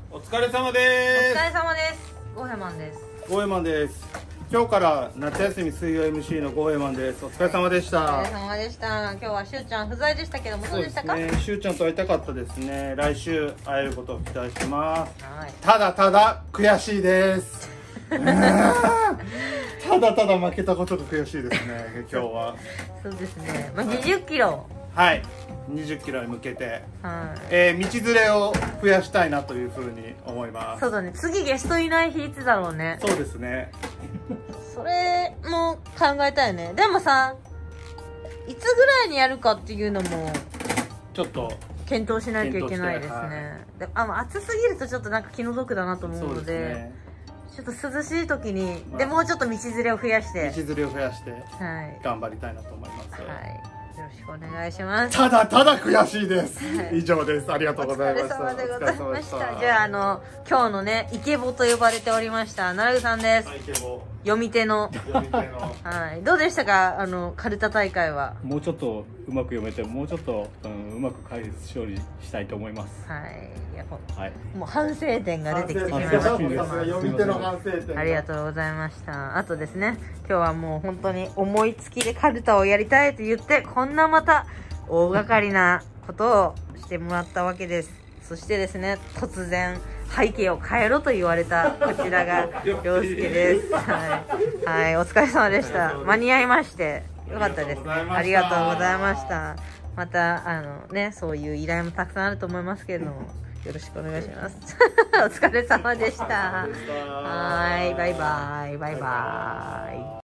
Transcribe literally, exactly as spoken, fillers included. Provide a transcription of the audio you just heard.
お疲れ様おです。 疲れ様です。ゴーヘマンです。 ゴーエマンです。今日から夏休み水曜 エムシー のゴーエマンです。お疲れ様でしおた。 疲れ様でした。今日はしゅうちゃん不在でしたけども、どうでしたか？ そうですね。しゅうちゃんと会いたかったですね。来週会えることを期待してます。 はい。 ただただ悔しいです。ただただ負けたことが悔しいですね。今日は。 そうですね。まあにじゅっキロ。 はい。にじゅっキロに向けて、 はい。 えー、道連れを増やしたいなというふうに思います。 そうだね。次ゲストいない日いつだろうね。 そうですね。 それも考えたいね。でもさ、いつぐらいにやるかっていうのもちょっと検討しないといけないです検討してね。であの暑すぎるとちょっとなんか気の毒だなと思うそうので、 ですね。 ちょっと涼しい時に、 まあでもうちょっと道連れを増やして、 道連れを増やしてはい。 頑張りたいなと思います。 はい。よろしくお願いします。 ただただ悔しいです。 はい以上です。ありがとうございました。 お疲れ様でございました。 お疲れ様でじゃあ、あの、今日のね、イケボと呼ばれておりました、なるぐさんです。 はい、イケボ読み手の。 読み手のはい。どうでしたか、あの、カルタ大会は。 もうちょっとうまく読めて、もうちょっと、うん、うまく解説勝利したいと思います。 はい。いや、ほはい。 もう反省点が出てきてしまいまし反省点が読み手の反省点た。 がありがとうございました。あとですね、今日はもう本当に思いつきでカルタをやりたいと言って、こんなまた大掛かりなことをしてもらったわけです。そしてですね、突然背景を変えろと言われたこちらが陽介です。はい、はい、お疲れ様でした。間に合いましてよかったですね。ありがとうございました。またあのね、そういう依頼もたくさんあると思いますけれども、よろしくお願いします。お疲れ様でした。はい、バイバイ、バイバイ。